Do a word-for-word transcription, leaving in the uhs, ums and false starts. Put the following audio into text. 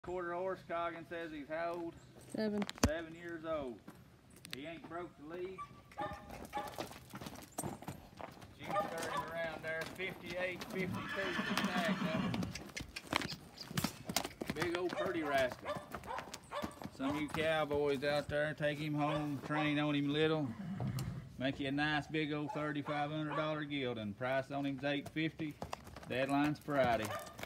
Quarter horse. Coggin says he's how old? Seven. Seven years old. He ain't broke the lead. Jimmy thirty around there, fifty-eight, fifty-two to tag now. Big old pretty rascal. Some of you cowboys out there, take him home, train on him little, make you a nice big old thirty-five hundred dollar gelding. Price on him's eight fifty. Deadline's Friday.